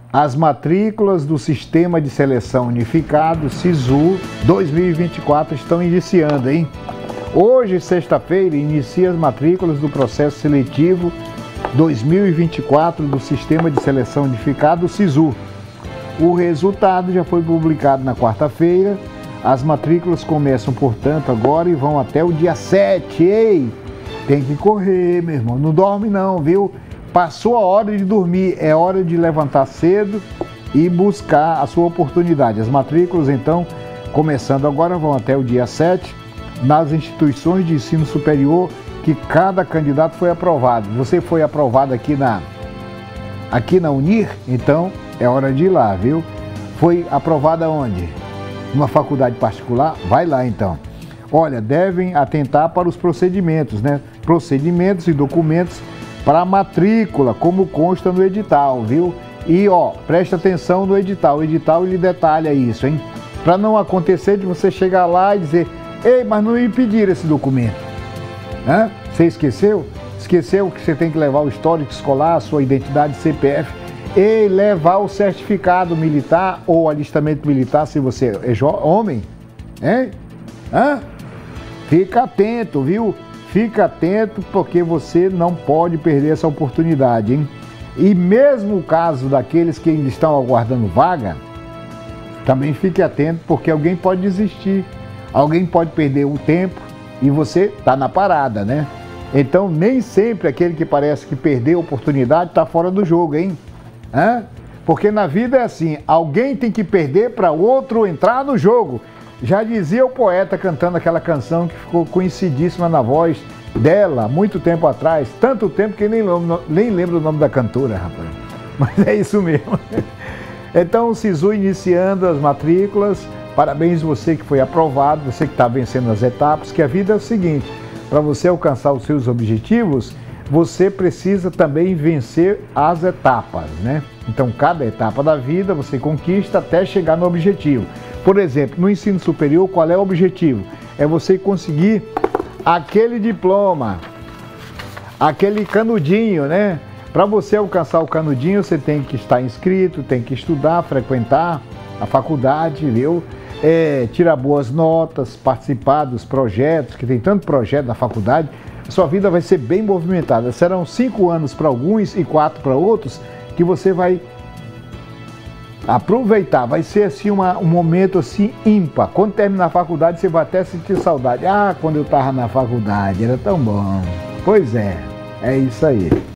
As matrículas do Sistema de Seleção Unificado, SISU 2024, estão iniciando, hein? Hoje, sexta-feira, inicia as matrículas do processo seletivo 2024 do Sistema de Seleção Unificado, SISU. O resultado já foi publicado na quarta-feira. As matrículas começam, portanto, agora e vão até o dia 7. Ei, tem que correr, meu irmão. Não dorme não, viu? Passou a hora de dormir, é hora de levantar cedo e buscar a sua oportunidade. As matrículas, então, começando agora, vão até o dia 7 nas instituições de ensino superior que cada candidato foi aprovado. Você foi aprovado aqui na Unir, então é hora de ir lá, viu? Foi aprovada onde? Uma faculdade particular? Vai lá então. Olha, devem atentar para os procedimentos, né? Procedimentos e documentos para a matrícula, como consta no edital, viu? E ó, presta atenção no edital. O edital ele detalha isso, hein? Para não acontecer de você chegar lá e dizer: ei, mas não me pediram esse documento. Hã? Você esqueceu? Esqueceu que você tem que levar o histórico escolar, a sua identidade CPF e levar o certificado militar ou alistamento militar, se você é homem, hein? Hã? Fica atento, viu? Fica atento, porque você não pode perder essa oportunidade, hein? E mesmo o caso daqueles que ainda estão aguardando vaga, também fique atento, porque alguém pode desistir, alguém pode perder o tempo e você está na parada, né? Então, nem sempre aquele que parece que perdeu a oportunidade está fora do jogo, hein? Hã? Porque na vida é assim, alguém tem que perder para o outro entrar no jogo. Já dizia o poeta cantando aquela canção que ficou conhecidíssima na voz dela, muito tempo atrás, tanto tempo que nem lembro o nome da cantora, rapaz. Mas é isso mesmo. Então, o SISU iniciando as matrículas, parabéns você que foi aprovado, você que está vencendo as etapas, que a vida é o seguinte, para você alcançar os seus objetivos, você precisa também vencer as etapas, né? Então, cada etapa da vida você conquista até chegar no objetivo. Por exemplo, no ensino superior, qual é o objetivo? É você conseguir aquele diploma, aquele canudinho, né? Para você alcançar o canudinho, você tem que estar inscrito, tem que estudar, frequentar a faculdade, viu? Tirar boas notas, participar dos projetos, que tem tanto projeto na faculdade. Sua vida vai ser bem movimentada. Serão 5 anos para alguns e 4 para outros que você vai aproveitar. Vai ser assim um momento assim ímpar. Quando terminar a faculdade, você vai até sentir saudade. Ah, quando eu estava na faculdade, era tão bom. Pois é isso aí.